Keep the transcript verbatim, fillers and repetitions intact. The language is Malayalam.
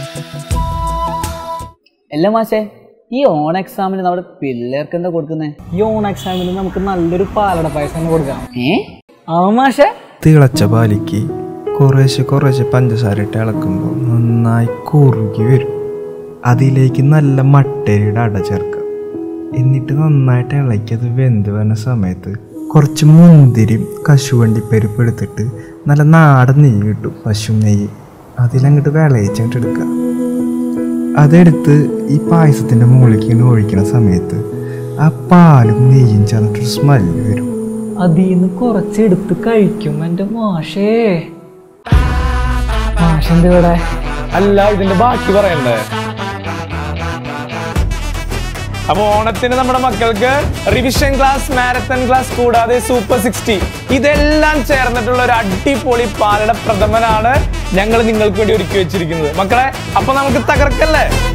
അല്ല മാഷേ, ഈ ഓൺ എക്സാമിന് നമ്മുടെ പിള്ളേർക്ക് എന്താ കൊടുക്കുന്നത്? ഈ ഓൺ എക്സാമിന് നമുക്ക് നല്ലൊരു പാലട പായസം കൊടുക്കണം. ഏ ആ മാഷേ, തിളച്ച പാലിക്ക് കുറേശ്ശെ കുറേശ്ശെ പഞ്ചസാര ഇട്ട് ഇളക്കുമ്പോൾ നന്നായി കുറുകി വരും. അതിലേക്ക് നല്ല മട്ടരിയുടെ അട ചേർക്കുക. എന്നിട്ട് നന്നായിട്ട് ഇളക്കി അത് വെന്ത് വരുന്ന സമയത്ത് കുറച്ച് മുന്തിരിയും കശുവണ്ടി പരിപ്പ് എടുത്തിട്ട് നല്ല നാടൻ നെയ്യ് കിട്ടും, പശു നെയ്യ്. അതിലങ്ങോട്ട് വിളയിച്ചിട്ട് എടുക്കുക. അതെടുത്ത് ഈ പായസത്തിൻ്റെ മുകളിലേക്ക് ഇങ്ങനെ ഒഴിക്കുന്ന സമയത്ത് ആ പാലും നെയ്യും ചേർന്നിട്ടൊരു സ്മെല്ല് വരും. അതിന്ന് കുറച്ചെടുത്ത് കഴിക്കും എൻ്റെ മാഷേ. മാഷെന്ത് ഇവിടെ? അല്ല, ഇതിന്റെ ബാക്കി പറയണ്ടേ? അപ്പൊ ഓണത്തിന് നമ്മുടെ മക്കൾക്ക് റിവിഷൻ ക്ലാസ്, മാരത്തൺ ക്ലാസ് കൂടാതെ സൂപ്പർ സിക്സ്റ്റി ഇതെല്ലാം ചേർന്നിട്ടുള്ള ഒരു അടിപൊളി പാലട പ്രഥമനാണ് ഞങ്ങൾ നിങ്ങൾക്ക് വേണ്ടി ഒരുക്കി വെച്ചിരിക്കുന്നത്. മക്കളെ, അപ്പൊ നമുക്ക് തകർക്കല്ലേ?